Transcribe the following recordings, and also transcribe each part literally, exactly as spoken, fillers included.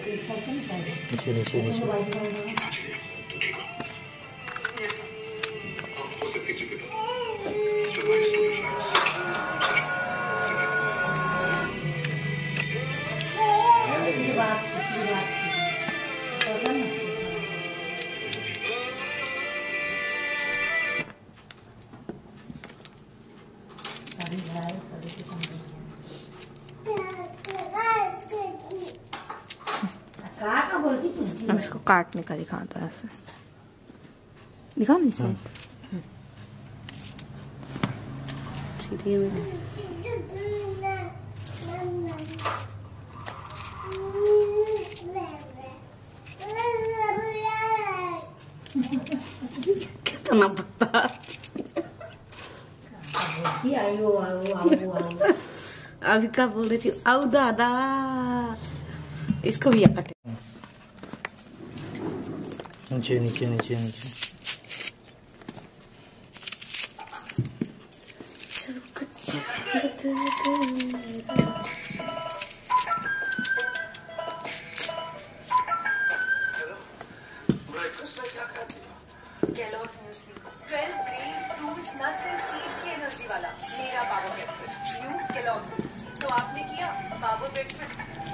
नीचे नीचे नीचे अब इसको काटने का दिखाता है ऐसे दिखा नहीं सही सीधी में कितना पता अभी क्या बोल रही थी आओ दादा इसको भी काटे नीचे नीचे नीचे नीचे तो आपने किया बाबू ब्रेकफास्ट।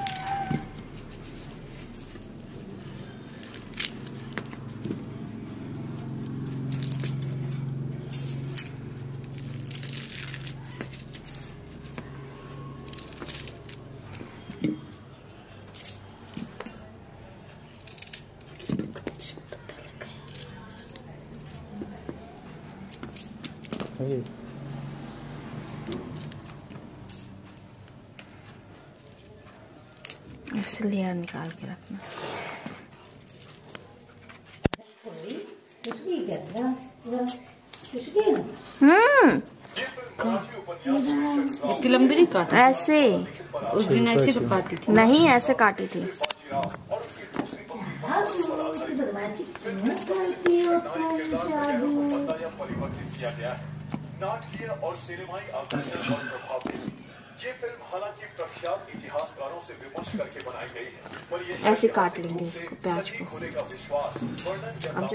ऐसे लेयर निकाल के रखना। हम्म इतनी लंबी नहीं काटा ऐसे उस दिन ऐसे तो काटी थी नहीं ऐसे काटी थी। नाटकीय और सिनेमाई आकर्षण और प्रभाव ये फिल्म हालांकि प्रख्यात इतिहासकारों से विमर्श करके बनाई गई है पर ये ऐसे काट लेंगे इसको प्याज को। होने का विश्वास वर्णन करना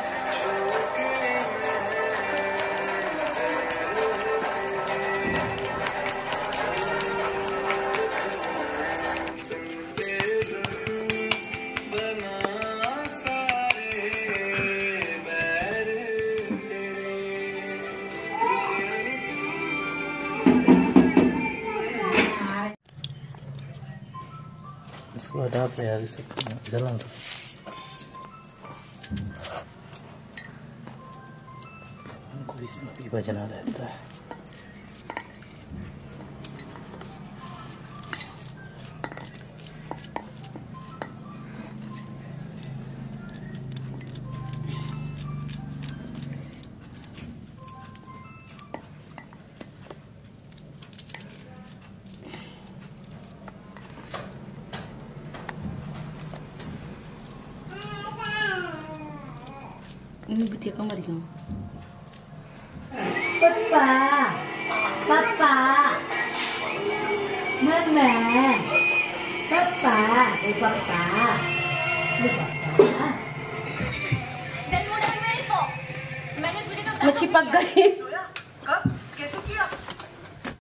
इसको हटा पे यार इसे जला दो। हमको भी बजना रहता है। ini bitia kamar dong. Papa, papa, mama, papa, oh papa, oh papa. मैं चिपक गई।